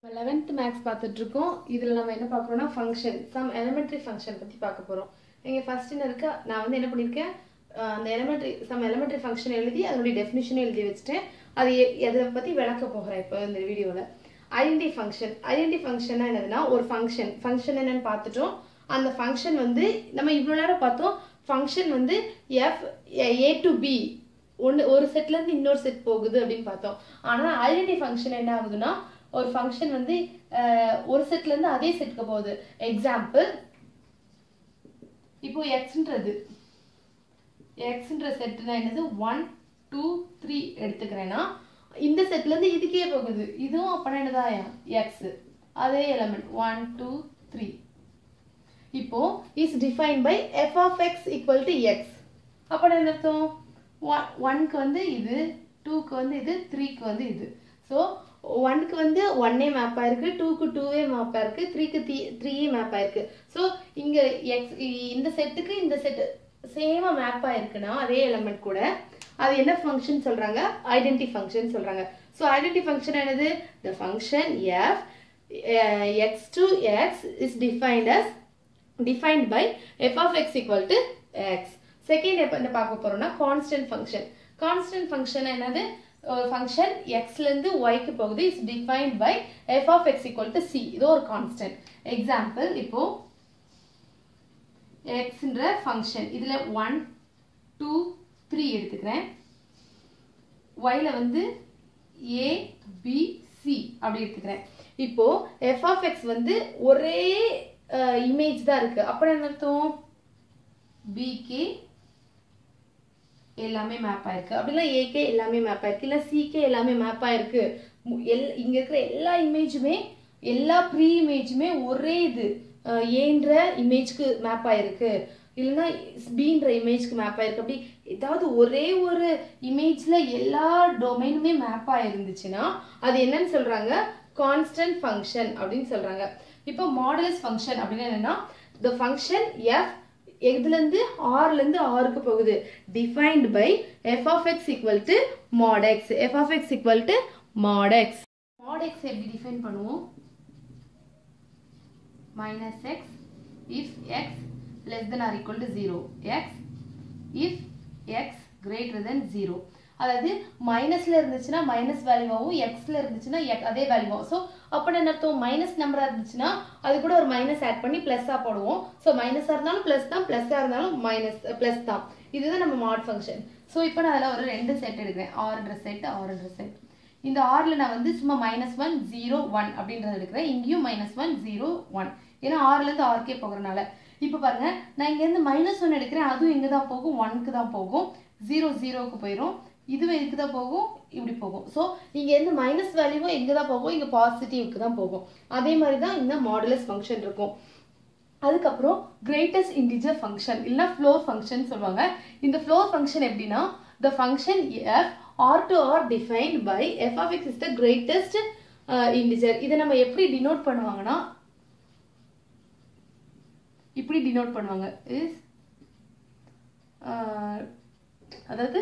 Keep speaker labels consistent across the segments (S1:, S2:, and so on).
S1: 11th maths பார்த்துட்டு இருக்கோம். இதுல நம்ம என்ன பார்க்கறோம்னா ஃபங்க்ஷன் some elementary function பத்தி பார்க்க போறோம். இங்க ஃபர்ஸ்ட் என்ன இருக்கு? நான் வந்து என்ன பண்ணிருக்கேன்? அந்த some elementary function எழுதி அதோட டெஃபினிஷன் எழுதி வச்சிட்டேன். அதை பத்தி விளக்க போறேன் இப்போ இந்த வீடியோல. ஐடென்டி ஃபங்க்ஷன்னா என்னதுன்னா ஒரு ஃபங்க்ஷன் என்னன்னு பார்த்துட்டோம். அந்த ஃபங்க்ஷன் வந்து நம்ம இவ்வளவு நேரம் பார்த்தோம். ஃபங்க்ஷன் வந்து a to b ஒரு செட்ல இருந்து இன்னொரு செட் போகுது அப்படின்னு பார்த்தோம். ஆனா ஐடென்டி ஃபங்க்ஷன் என்ன ஆகுதுன்னா ஒரு ஃபங்க்ஷன் வந்து ஒரு செட்ல இருந்து அதே செட்க்கு போகுது. எக்ஸாம்பிள் இப்போ xன்ற செட்னா என்னது 1 2 3 எடுத்துக்கிறேன்னா இந்த செட்ல இருந்து இதுக்கே போகுது. இதுவும் அப்ப என்னதா x அதே எலிமெண்ட் 1 2 3. இப்போ is defined by f of x equal to x. அப்ப என்ன அர்த்தம்? 1 க்கு வந்து இது, 2 க்கு வந்து இது, 3 க்கு வந்து இது. சோ 1 க்கு வந்து 1 மேப் ஆயிருக்கு, 2 க்கு 2 மேப் ஆயிருக்கு, 3 க்கு 3 மேப் ஆயிருக்கு. சோ இங்க இந்த செட்டுக்கு இந்த செட் சேமா மேப் ஆயிருக்குனா அதே எலிமெண்ட் கூட அது என்ன ஃபங்க்ஷன் சொல்றாங்க? ஐடென்டி ஃபங்க்ஷன் சொல்றாங்க. சோ ஐடென்டி ஃபங்க்ஷன் என்னது? the function f x to x is defined by f of x equal to x. Second என்ன பார்க்க போறோம்னா கான்ஸ்டன்ட் ஃபங்க்ஷன் என்னது? function x ல இருந்து y க்கு போகுது is defined by f of x equal to c. இது ஒரு கான்ஸ்டன்ட். எக்ஸாம்பிள் இப்போ x ன்ற ஃபங்க்ஷன் இதுல 1 2 3 எடுத்துக்கிறேன். y ல வந்து a b c அப்படி எடுத்துக்கிறேன். இப்போ f of x வந்து ஒரே இமேஜ் தான் இருக்கு. அப்ப என்ன அர்த்தம்? b க்கு எல்லாமே மேப் ஆயிருக்கு, அப்படின்னா a க்கு எல்லாமே மேப் ஆயிருக்கு, இல்ல c க்கு எல்லாமே மேப் ஆயிருக்கு. இங்க இருக்கிற எல்லா இமேஜுமே எல்லா ப்ரீ இமேஜுமே ஒரே இது ஏன்ற இமேஜ்க்கு மேப் ஆயிருக்கு, இல்லைன்னா பீன்ற இமேஜ்க்கு மேப் ஆயிருக்கு. அப்படி ஏதாவது ஒரே ஒரு இமேஜ்ல எல்லா டொமைனுமே மேப் ஆயிருந்துச்சுன்னா அது என்னன்னு சொல்றாங்க? கான்ஸ்டன்ட் ஃபங்க்ஷன் அப்படின்னு சொல்றாங்க. இப்போ மாடுலஸ் ஃபங்க்ஷன் அப்படின்னா என்னன்னா the function f எதுல இருந்து r ல இருந்து r க்கு போகுது defined by f of x equal to mod x. f of x equal to mod x. mod x எப்படி டிஃபைன் பண்ணுவோம்? minus x if x less than or equal to 0, x if x greater than 0. அதாவது மைனஸ்ல இருந்துச்சுன்னா minus வேல்யூவாகவும் எக்ஸ்ல இருந்துச்சுன்னா அதே வேல்யூவாகும். So அப்போ என்ன அர்த்தம்? Minus நம்பரா இருந்துச்சுன்னா அது கூட ஒரு மைனஸ் ஆட் பண்ணி பிளஸ்ஸா போடுவோம். ஸோ மைனஸா இருந்தாலும் பிளஸ் தான், பிளஸ்ஸா இருந்தாலும் பிளஸ் தான். இதுதான் நம்ம மாட் ஃபங்க்ஷன். ஸோ இப்போ நான் அதில் ஒரு 2 செட் எடுக்கிறேன், ஆறுன்ற செட். இந்த ஆறுல நான் வந்து சும்மா -1 0 1 அப்படின்றத எடுக்கிறேன். இங்கேயும் -1 0 1, ஏன்னா ஆறுல இருந்து ஆறுக்கே போகிறனால. இப்போ பாருங்க, நான் இங்க இருந்து -1 எடுக்கிறேன், அதுவும் எங்க தான் போகும்? 1க்கு தான் போகும். 0 0க்கு போயிடும், இதுவே இதுக்கு தான் போகும், இப்படி போகும். ஸோ இங்க இருந்து மைனஸ் வேல்யூவும் எங்க தான் போகும்? இங்க பாசிட்டிவ்க்கு தான் போகும். அதே மாதிரி தான் இந்த மாடுலஸ் ஃபங்க்ஷன் இருக்கும். அதுக்கப்புறம் கிரேட்டஸ்ட் இன்டிஜர் ஃபங்க்ஷன் இல்லைன்னா ஃப்ளோர் ஃபங்க்ஷன் சொல்லுவாங்க. இந்த ஃப்ளோர் ஃபங்க்ஷன் எப்படின்னா the function f r to r defined by f of x is the greatest integer. இதை நம்ம எப்படி டினோட் பண்ணுவாங்கன்னா இப்படி டினோட் பண்ணுவாங்க. இஸ் அதாவது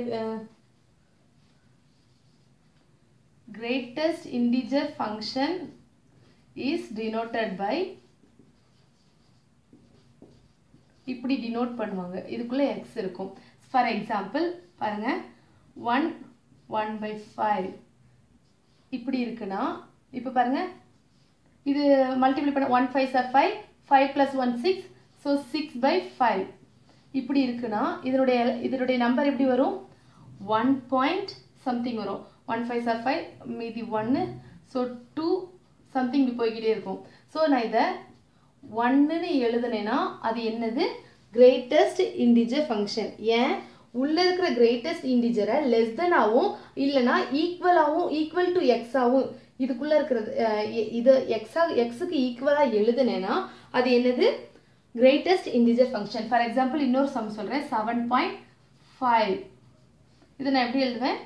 S1: greatest integer function is denoted by இப்படி டினோட் பண்ணுவாங்க. இதுக்குள்ள x இருக்கும். ஃபார் எக்ஸாம்பிள் பாருங்க, 1/5 இப்படி இருக்குன்னா இப்போ பாருங்க, இது மல்டிப்ளை பண்ண 1 5s are 5, 5 + 1 6, ஸோ 6/5 இப்படி இருக்குன்னா இதனுடைய நம்பர் எப்படி வரும்? 1 point something வரும். 1 5s are 5, மீதி 1, ஸோ 2 something இப்படி போய்கிட்டே இருக்கும். ஸோ நான் இதை 1ன்னு எழுதுனேன்னா அது என்னது? Greatest integer function. ஏன்? உள்ள இருக்கிற கிரேட்டஸ்ட் இன்டிஜரை லெஸ் தென் ஆகும், இல்லைன்னா ஈக்குவல் டு எக்ஸ் ஆகும். இதுக்குள்ள இருக்கிறது இது எக்ஸுக்கு ஈக்குவலா எழுதுனேன்னா அது என்னது? Greatest integer function. For example இன்னொரு சம் சொல்றேன், 7.5. இதை நான் எப்படி எழுதுவேன்?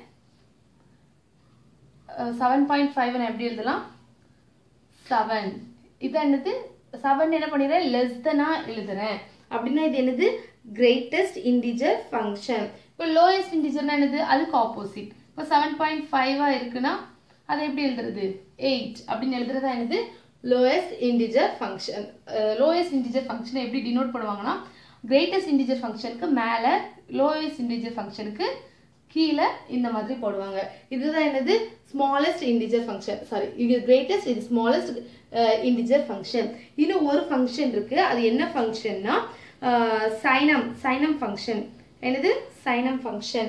S1: 7.5 நான் எப்படி எழுதலாம்? 7. இது என்னது? 7 என்ன பண்ணிடுறேன்? லெஸ் தெனா எழுதுறேன். அப்படின்னா இது என்னது? Greatest integer function. இப்போ லோயஸ்ட் இன்டிஜர்னா என்னது? அதுக்கு ஆப்போசிட். இப்போ 7.5 இருக்குன்னா அதை எப்படி எழுதுறது 8 அப்படின்னு எழுதுறதா என்னது lowest integer function lowest integer function எப்படி டினோட் பண்ணுவாங்கன்னா greatest integer functionக்கு மேல lowest integer functionக்கு கீழே இந்த மாதிரி போடுவாங்க இதுதான் என்னது smallest integer function சாரி இது greatest இது smallest integer function இன்னும் ஒரு function இருக்கு அது என்ன functionனா sinum function என்னது sinum function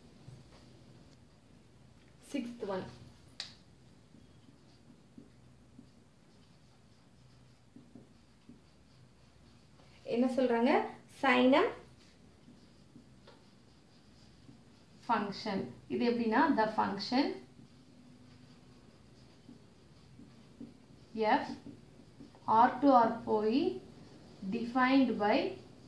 S1: sixth one என்ன சொல்றாங்க sinum function இது எப்படின்னா the function f r to r போய் defined by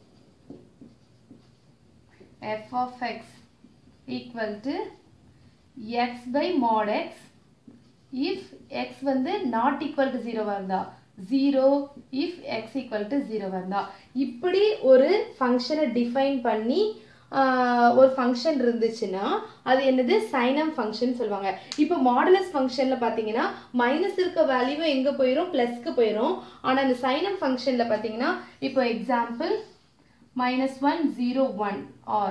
S1: f of x equal to x by mod x if x வந்து not equal to 0 வந்தா 0 if x equal to 0 வந்தா இப்படி ஒரு ஃபங்க்ஷனை டிஃபைன் பண்ணி ஒரு ஃபங்க்ஷன் இருந்துச்சுன்னா அது என்னது sinum function சொல்லுவாங்க இப்போ மாடுலஸ் ஃபங்க்ஷன்ல பாத்தீங்கன்னா மைனஸ் இருக்க வேல்யூ எங்க போயிரும் பிளஸ்க்கு போயிரும் ஆனா இந்த sinum ஃபங்க்ஷன்ல பாத்தீங்கன்னா இப்போ எக்ஸாம்பிள் -1 0 1 or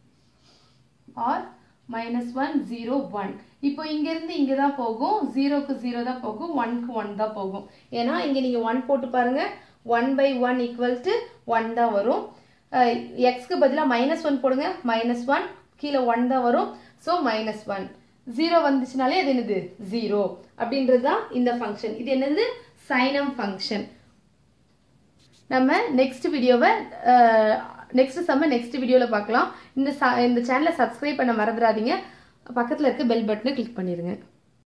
S1: -1 0 1 இப்போ இங்க இருந்து இங்க தான் போகும் 0 க்கு 0 தான் போகும் 1 க்கு 1 தான் போகும் ஏனா இங்க நீங்க 1 போட்டு பாருங்க 1/1 = 1 தான் வரும் x க்கு பதிலா -1 போடுங்க -1 கீழ 1 தான் வரும் சோ -1 0 வந்துச்சுனாலே அது என்னது 0 அப்படின்றது தான் இந்த ஃபங்க்ஷன் இது என்னது sinum function நம்ம நெக்ஸ்ட் வீடியோவை நெக்ஸ்ட் சம்ம நெக்ஸ்ட் வீடியோல பார்க்கலாம் இந்த சேனலை சப்ஸ்கிரைப் பண்ண மறந்துடாதீங்க பக்கத்துல இருக்க பெல் பட்டனை கிளிக் பண்ணிருங்க